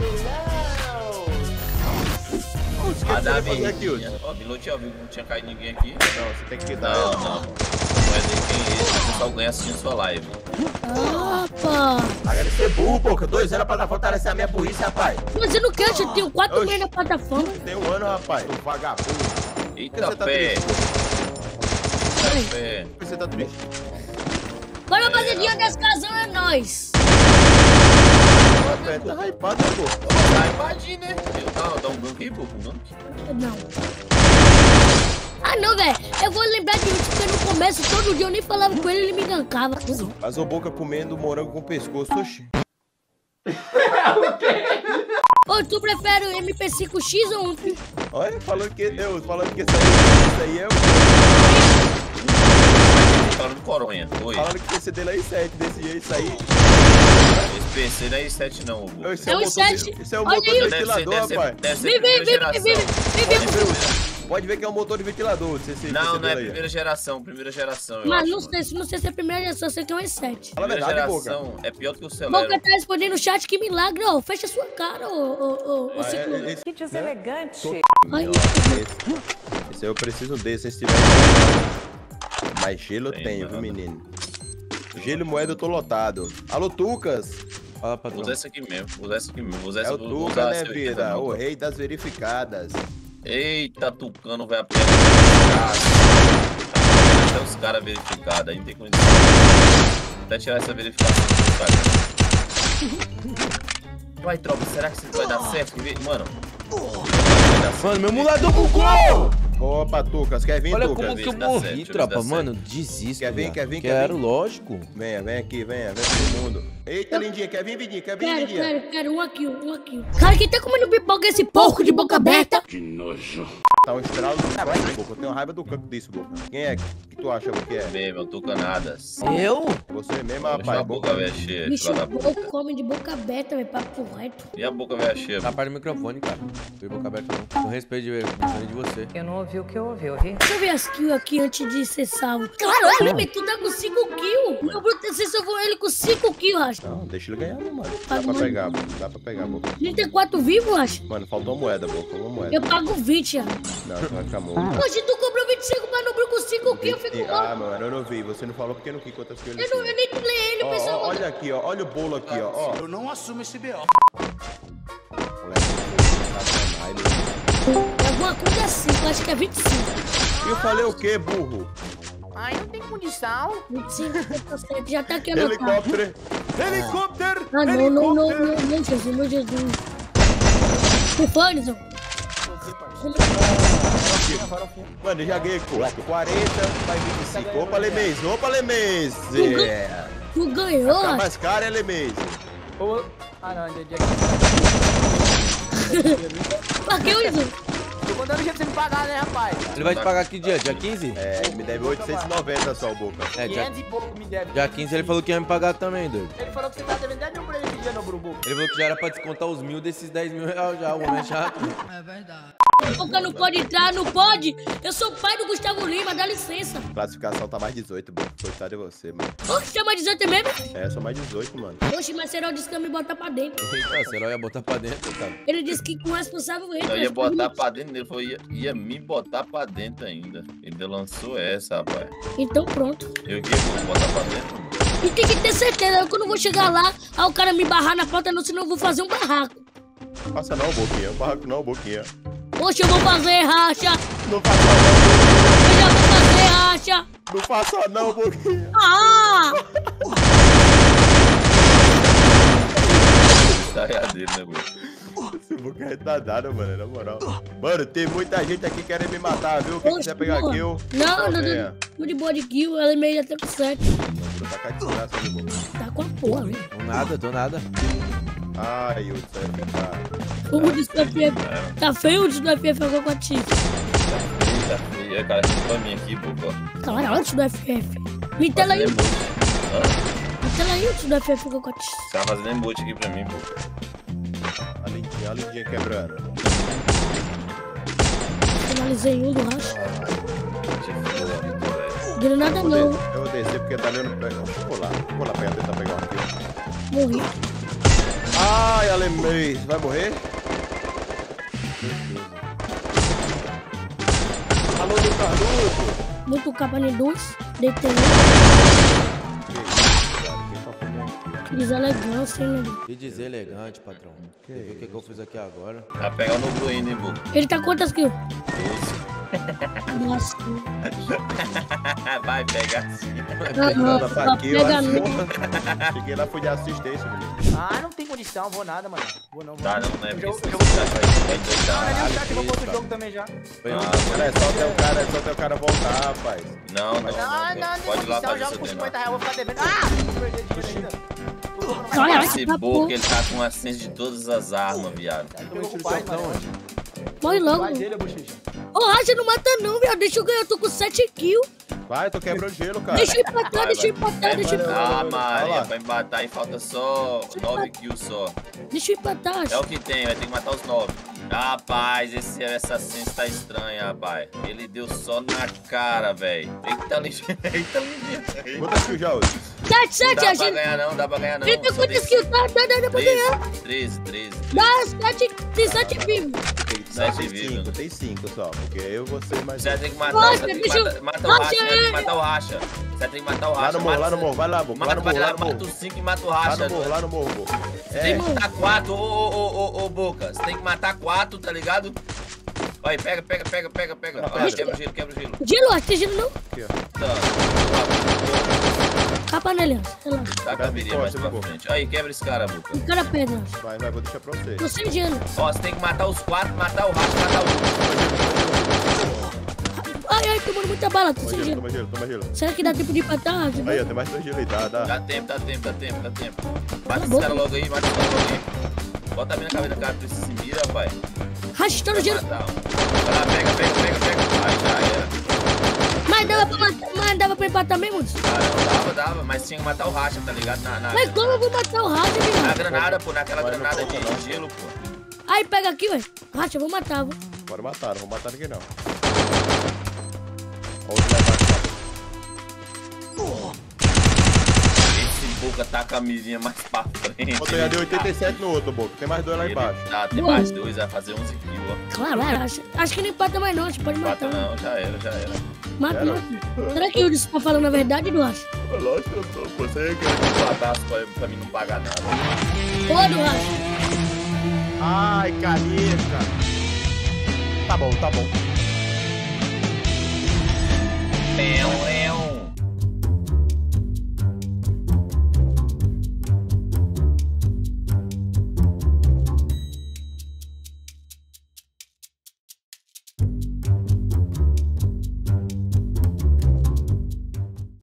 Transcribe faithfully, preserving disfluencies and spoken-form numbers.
Ah, dá bem. Ó, Milute, ó, não tinha caído ninguém aqui. Não, você tem que dar. Não, não. Não é nem quem esse, o pessoal ganha assistindo sua live. Opa! Agradecer burro, pô, que eu dois anos pra fortalecer a minha burrice, rapaz. Mas eu não quero, eu tenho quatro meses na plataforma. Tem um ano, rapaz. Um vagabundo. Eita você tá pé. triste? Eita pé. Por que você tá triste? Bora fazer dia das casas, é nóis. Tá hypado, pô. Tá invadindo, né? Dá, dá um gank aí, pô, um gank. Não. Ah, não, velho. Eu vou lembrar de último que no começo, todo dia eu nem falava com ele, ele me gankava. Mas o Boca comendo morango com pescoço, oxi. Ô, tu prefere o M P cinco X ou um? Olha, falando que Deus, falando que isso aí, isso aí é o... Falando de coronha, oi. Falando que esse dele é i sete, desse jeito, isso aí. Esse P C não é i sete não, Hugo. Esse É é o um i motor, sete. esse é o Olha motor aí. de Deve ser, ventilador, deve ser, rapaz. deve ser Vem, vem, primeira vem, vem, geração. vem, vem, vem, vem. Pode ver que é um motor de ventilador. Esse, esse, Não, esse não é dele aí. primeira geração, primeira geração, eu Mas acho, não mano. sei, não sei se é a primeira geração, eu sei que é um i sete. Fala a Primeira verdade, Boca. geração é pior do que o Celero. Boca tá respondendo no chat, que milagre, ó. Fecha sua cara, ô, ô, ô, ô, Ah, Ciclone. é, esse, Que deselegante. Ai, esse, esse aí eu preciso desse, se tiver. Mas gelo eu Tem tenho, nada. viu, menino? Gelo e moeda eu tô lotado. Alô, Tucas. Fala, patrão. Usa essa aqui mesmo, usa essa aqui mesmo. Usa É essa, o vou Tuca, usar né, essa oitenta vida? não, O pô. rei das verificadas. Eita, Tucano vai apanhar. Até os caras verificados, aí não tem condição. Até tirar essa verificação dos caras. Vai, tropa, será que isso vai dar certo? Mano. Mano, meu emulador bugou! Opa, Tucas, quer vir, Olha Tucas? como que eu Dá morri, certo, deixa eu ver tropa. se dá Mano, desisto. Quer vir, velho. quer vir, quer Quero, vir? lógico. Venha, vem aqui, venha, vem todo mundo. Eita, lindinha, quer vir, vidinha? Quer vir, Quero, vidinha? quero, quero. Um aqui, um aqui. Cara, quem tá comendo pipoca é esse porco de boca aberta? Tá um estralo do caralho, Boca. Eu tenho raiva do canto disso, Boca. Quem é que tu acha que é? Mesmo, Tucanadas. Eu? Você mesmo, Deixa a rapaz. boca velha cheia, Bicho, filha da o porco puta. come de boca aberta, velho, papo reto. E a boca velha cheia? Tá perto do microfone, cara. Foi boca aberta não. Com respeito de, de, de você. Eu não ouvi o que eu ouvi, ouvi? Deixa eu ver as kills aqui antes de ser salvo. Caralho, velho, tu tá com cinco kills. Meu bruto, você salvou ele com cinco kills, Racha. Não, deixa ele ganhar, né, mano. Dá Paga pra mais. pegar, Boca. Dá pra pegar, Boca. trinta e quatro vivos, Racha. Mano, faltou uma moeda, Boca. Uma moeda. Eu pago vinte, Racha. Não, tu vai ficar morto. Hoje tu cobrou vinte e cinco, mas não com cinco kills, eu fico Ah, mal. mano, eu não vi. Você não falou porque não quis quantas que eu Eu, não, eu nem falei ele, Ó, pessoal. ó, olha aqui, ó. Olha o bolo aqui, ó. ó. Eu não assumo esse B O. Moleque, sacanagem. É alguma coisa assim, eu acho que é vinte e cinco. E eu falei o quê, burro? Ai, não tem condição. vinte e cinco, sessenta, já tá aqui anotado. Helicóptero. Helicóptero. Ah, não, não, não, não, não, Jesus, meu Jesus. Que foi, Nizão? Mano, eu já ganhei quarenta, vai vinte e cinco. Opa, Lemez. Opa, Lemez. É. Tu ganhou, Tá Racha. mais caro, é Lemez. Ah, não, entendi. Pra que, Nizão? Tô mandando jeito pra você me pagar, né, rapaz? Ele vai te pagar que dia? Dia quinze? É, ele me deve oitocentos e noventa só, Boca. É, dia, quinhentos e pouco me deve. dia quinze ele falou que ia me pagar também, doido. Ele falou que você tá devendo dez mil pra ele esse dia, não, Brubu. Ele falou que já era pra descontar os mil desses dez mil reais já, o homem é chato. Boca não pode entrar, não pode. Eu sou pai do Gustavo Lima, dá licença. Classificação tá mais dezoito, Boca. Coitado de você, mano. Oxe, chama dezoito mesmo? É, só mais dezoito, mano. Oxe, mas Serol disse que ia me botar pra dentro. Eita, será ia botar pra dentro, cara? Ele disse que com responsável ele. Eu ia botar pra dentro, ele falou, ia, ia me botar pra dentro ainda. Ele lançou essa, rapaz. Então pronto. Eu que vou botar pra dentro? E tem que ter certeza, que eu não vou chegar lá, aí o cara me barrar na porta, não, senão eu vou fazer um barraco. Passa não, Boquinha. Barraco não, Boquinha. Oxe, eu vou fazer racha. Não faça não, Eu já vou fazer racha. não faça não, Boquinha. Ah! Saiadeiro, né, bro? Esse Boca é retardado, mano, na moral. Mano, tem muita gente aqui querendo me matar, viu? Quem Oxe, quiser pegar porra. kill, Não, só não, venha. não. Tô de boa de kill, ela é meio até com sete. Vou tacar desgraça no Boca. Tá com a porra, velho. Tô nada, tô nada. Ai, o céu ficar. O disco do F F. Tá feio o disco do F F agora com a Tiff. Eita, filha, cara, aqui pra mim aqui, boca. Caralho, o disco do F F. Me tela aí. Me tela aí o disco do F F agora com a Tiff. Você tá fazendo emote aqui pra mim, pô. A lindinha, a lindinha quebrando. Finalizei um do racha. Te fila, velho. Deu nada não. Eu vou descer porque tá olhando. Deixa eu pular. Vou lá pegar, tentar pegar um kill. Morri. Ai, Alemães, vai morrer? Alô, do Carluxo. Muito capa de dois. Deitei. Deselegância, hein, nego? Que deselegante, patrão. Você viu o que, que eu fiz aqui agora? Tá pegando o ainda, hein, Boca? Ele tá quantas kills? Nossa. Vai pegar sim. Nada pra aqui, eu pega acho. não. Cheguei lá, fui de assistência, menino. Ah, não tem condição, vou nada, mano. Vou não, vou Tá, não. não, né? Eu, Porque eu, você vou... vai vai Não, não é doidar. nem o chat, eu vou pro outro cara. jogo também já. Foi Ah, Cara, é só ter o cara, é só ter o cara voltar, rapaz. Não, não, Não, não, não. não, Pode ir lá eu fazer jogo seu por treino. cinquenta reais, eu vou ficar devendo. Ah! Vou perder dinheiro ainda. Olha, olha, Esse tá Boca, ele tá com acesso de todas as armas, viado. Pegou com o pai, mano. Morre logo. Pai dele, bochecha. Ô, Racha, não mata não, viado. Deixa eu ganhar. Eu tô com sete kills. Vai, tô quebrando gelo, cara. Deixa eu empatar, Vai, deixa eu vai. empatar, deixa eu Vai, empatar. vai, Ah, vai Maria, lá. pra empatar aí falta só nove kills só. Deixa eu empatar, É Racha. o que tem, vai ter que matar os nove. Rapaz, esse assassino tá estranho, rapaz. Ele deu só na cara, velho. Eita, ligeiro. Eita, ligeiro. Quantas kills já hoje? sete, Não sete, dá a pra gente. ganhar não, dá pra ganhar não. Trinta Só quantas tem kills? Dá, dá, dá, dá pra ganhar. treze, treze. Dá sete, tem sete vivos. Tem, Sete tem vivos. cinco, tem cinco só. Porque eu vou ser mais. Você vai ter que matar, Nossa, você vai ter que deixa eu- matar, mata o Racha, racha, vai ter é. que matar o racha. Você vai ter que matar o Lá racha. no morro, lá no mata- morro, vai lá, Boca. Lá Mata, no vai morro, lá lá, no mata morro. os cinco e mata o Lá racha. no morro, lá no morro, Boca. Você tem É, que matar quatro, ô, ô, ô, ô, ô, Boca. Você tem que matar quatro, tá ligado? Olha, pega, pega, pega, pega, pega. Tá, Olha, pega. quebra o gelo, quebra o gelo. Gelo, Racha, tem gelo não? aqui, ó. Tá, Capa nele, Racha. Relaxa. tá com a virilha mais pra frente. Aí, quebra esse cara, Boca. O cara pedra, Racha. Vai, vai, vou deixar pra você. Tô sem gelo. Ó, você tem que matar os quatro, matar o racha, matar o... Ai, ai, tomando muita bala. Tô Toma sem gelo, gelo. toma gelo, toma gelo. Será que dá tempo de empatar, Racha? Aí, ó, tem mais dois gelos aí, dá, dá. Dá tempo, dá tempo, dá tempo, dá tempo. Mata Cala a esse boca. cara logo aí, mata esse cara logo aí. Bota a minha na cabeça do cara, tu se mira, rapaz. Racha, tá no gelo. Matar. Vai lá, pega, pega, pega, pega. Aí já era. Mas dava pra matar, mas dava pra empatar mesmo? Ah, não, dava, dava, mas tinha que matar o racha, tá ligado? Na, na, Mas como eu vou matar o Racha, na viado? granada, pô, naquela Vai, não granada conta, de não. gelo, pô. Aí, pega aqui, velho. Racha, eu vou matar, vou. Bora matar, não vou matar ninguém não. Ó, o outro lá embaixo, Esse Boca tá com a mirinha mais pra frente. ó. Botei já deu oitenta e sete no outro, Boca. Tem mais dois lá Ele embaixo. Tá, tem mais dois, vai fazer onze kills, ó. Claro, acho, acho que não empata mais não, acho que pode Mata matar. não, já era, já era. Mata, Era. mata. Será que o Yuri tá falando a verdade, do Racha? Lógico que eu tô. Você que Um abraço pra, pra mim não pagar nada. Ô, do Racha. Ai, caneta. Tá bom, tá bom. É,